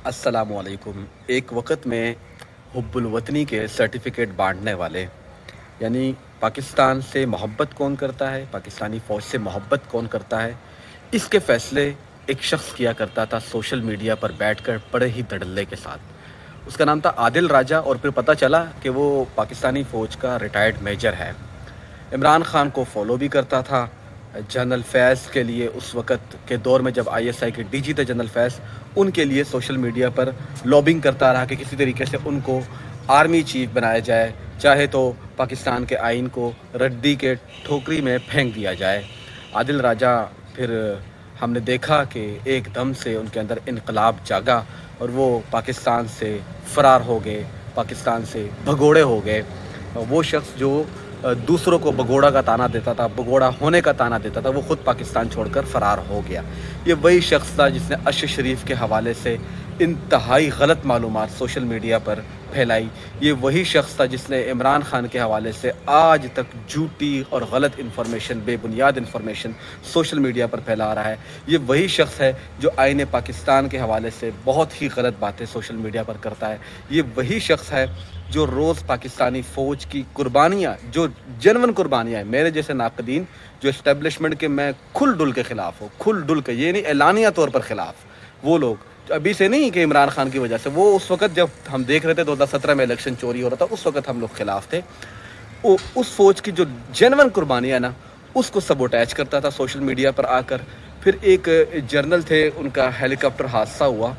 अस्सलाम वालेकुम। एक वक़्त में हुब्बुल वतनी के सर्टिफ़िकेट बांटने वाले यानी पाकिस्तान से मोहब्बत कौन करता है, पाकिस्तानी फ़ौज से मोहब्बत कौन करता है, इसके फ़ैसले एक शख्स किया करता था सोशल मीडिया पर बैठकर बड़े ही धड़ल्ले के साथ। उसका नाम था आदिल राजा और फिर पता चला कि वो पाकिस्तानी फ़ौज का रिटायर्ड मेजर है। इमरान खान को फॉलो भी करता था। जनरल फैज़ के लिए उस वक़्त के दौर में जब आईएसआई के डीजी थे जनरल फैज़, उनके लिए सोशल मीडिया पर लॉबिंग करता रहा कि किसी तरीके से उनको आर्मी चीफ बनाया जाए, चाहे तो पाकिस्तान के आइन को रद्दी के ठोकरी में फेंक दिया जाए। आदिल राजा फिर हमने देखा कि एकदम से उनके अंदर इनकलाब जागा और वो पाकिस्तान से फ़रार हो गए, पाकिस्तान से भगोड़े हो गए। वो शख्स जो दूसरों को भगोड़ा का ताना देता था, भगोड़ा होने का ताना देता था, वो ख़ुद पाकिस्तान छोड़कर फ़रार हो गया। ये वही शख्स था जिसने अरश शरीफ के हवाले से इंतहाई गलत मालूमात सोशल मीडिया पर फैलाई। ये वही शख्स था जिसने इमरान खान के हवाले से आज तक झूठी और गलत इन्फॉर्मेशन, बेबुनियाद इन्फॉर्मेशन सोशल मीडिया पर फैला रहा है। ये वही शख्स है जो आईने पाकिस्तान के हवाले से बहुत ही गलत बातें सोशल मीडिया पर करता है। ये वही शख्स है जो रोज़ पाकिस्तानी फ़ौज की कुर्बानियाँ, जो जनवन कुर्बानियाँ हैं, मेरे जैसे नाक़दीन जो इस्टेब्लिशमेंट के मैं खुल डुल के ख़िलाफ़ हूँ, खुल डुल के, ये नहीं एलानिया तौर पर ख़िलाफ़, वो लोग अभी से नहीं कि इमरान खान की वजह से, वो उस वक़्त जब हम देख रहे थे 2017 में इलेक्शन चोरी हो रहा था, उस वक़्त हम लोग ख़िलाफ़ थे। उस फ़ौज की जो जनवन कुर्बानियाँ ना, उसको सबोटैच करता था सोशल मीडिया पर आकर। फिर एक जर्नल थे, उनका हेलीकॉप्टर हादसा हुआ,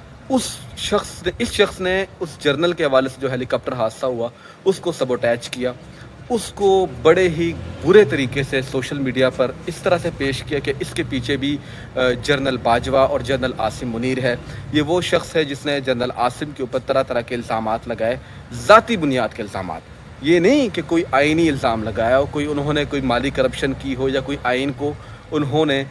इस शख्स ने उस जर्नल के हवाले से जो हेलीकॉप्टर हादसा हुआ उसको सबोटैच किया, उसको बड़े ही बुरे तरीके से सोशल मीडिया पर इस तरह से पेश किया कि इसके पीछे भी जनरल बाजवा और जनरल आसिम मुनीर है। ये वो शख्स है जिसने जनरल आसिम के ऊपर तरह तरह के इल्ज़ामात लगाए, ज़ाती बुनियाद के इल्ज़ामात। ये नहीं कि कोई आइनी इल्ज़ाम लगाया हो, उन्होंने कोई माली करप्शन की हो या कोई आइन को उन्होंने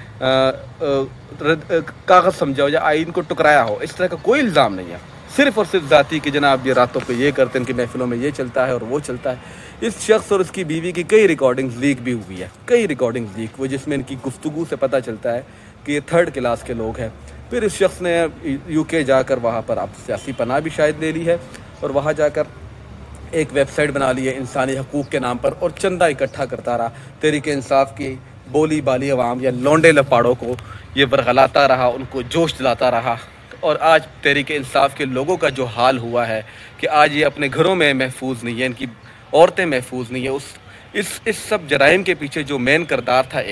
कागज़ समझा हो या आइन को टुकराया हो, इस तरह का कोई इल्ज़ाम नहीं है। सिर्फ़ और सिर्फ ज़ाती कि जनाब ये रातों पे ये करते हैं, इनकी महफ़िलों में ये चलता है और वो चलता है। इस शख्स और उसकी बीवी की कई रिकॉर्डिंग्स लीक भी हुई है, कई रिकॉर्डिंग्स लीक हुई जिसमें इनकी गुफ्तगू से पता चलता है कि ये थर्ड क्लास के लोग हैं। फिर इस शख्स ने यूके जाकर वहाँ पर अब सियासी पनाह भी शायद ले ली है और वहाँ जाकर एक वेबसाइट बना ली है इंसानी हकूक़ के नाम पर और चंदा इकट्ठा करता रहा। तहरीक इंसाफ की बोली बाली अवाम या लौंडे लपाड़ों को ये बरगलाता रहा, उनको जोश दिलाता रहा। और आज तहरीक इंसाफ के लोगों का जो हाल हुआ है कि आज ये अपने घरों में महफूज नहीं है, इनकी औरतें महफूज नहीं है। इस सब जराइम के पीछे जो मेन किरदार था,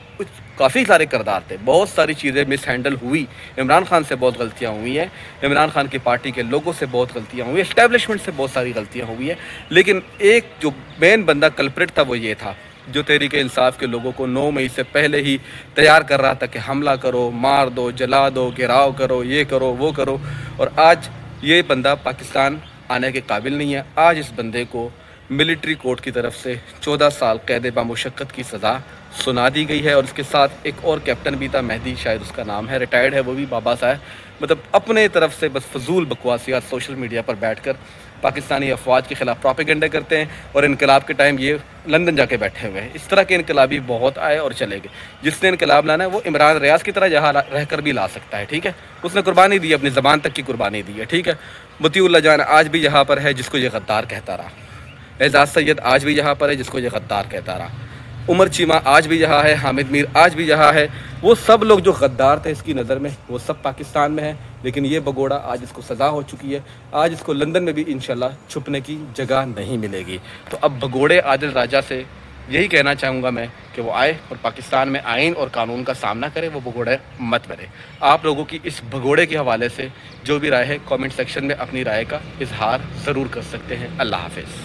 काफ़ी सारे किरदार थे, बहुत सारी चीज़ें मिस हैंडल हुई। इमरान खान से बहुत गलतियाँ हुई हैं, इमरान खान की पार्टी के लोगों से बहुत गलतियाँ हुई, एस्टेब्लिशमेंट से बहुत सारी गलतियाँ हुई हैं। लेकिन एक जो मेन बंदा कल्प्रिट था वो ये था जो तहरीक इंसाफ के लोगों को 9 मई से पहले ही तैयार कर रहा था कि हमला करो, मार दो, जला दो, घेराव करो, ये करो, वो करो। और आज ये बंदा पाकिस्तान आने के काबिल नहीं है। आज इस बंदे को मिलिट्री कोर्ट की तरफ से 14 साल कैद बामुशक्कत की सज़ा सुना दी गई है। और इसके साथ एक और कैप्टन भी था, मेहदी शायद उसका नाम है, रिटायर्ड है वो भी, बाबा साहब। मतलब अपने तरफ से बस फजूल बकवासियात सोशल मीडिया पर बैठकर पाकिस्तानी अफवाज के ख़िलाफ़ प्रोपेगेंडा करते हैं और इनकलाब के टाइम ये लंदन जाके बैठे हुए हैं। इस तरह के इनकलाबी बहुत आए और चले गए। जिसने इनकलाब लाना है वो इमरान रियाज की तरह जहाँ रहकर भी ला सकता है, ठीक है। उसने कुर्बानी दी, अपनी ज़बान तक की कुर्बानी दी है, ठीक है। मतीउल्लाह जान आज भी यहाँ पर है जिसको ये गद्दार कहता रहा, एजाज सैयद आज भी यहाँ पर है जिसको ये गद्दार कहता रहा, उमर चीमा आज भी यहाँ है, हामिद मीर आज भी यहाँ है। वो सब लोग जो गद्दार थे इसकी नज़र में वो सब पाकिस्तान में है। लेकिन ये भगोड़ा आज इसको सज़ा हो चुकी है, आज इसको लंदन में भी इंशाल्लाह छुपने की जगह नहीं मिलेगी। तो अब भगोड़े आदिल राजा से यही कहना चाहूँगा मैं कि वो आए और पाकिस्तान में आइन और कानून का सामना करे, वो भगोड़े मत बने। आप लोगों की इस भगोड़े के हवाले से जो भी राय है कमेंट सेक्शन में अपनी राय का इजहार ज़रूर कर सकते हैं। अल्लाह हाफ़िज़।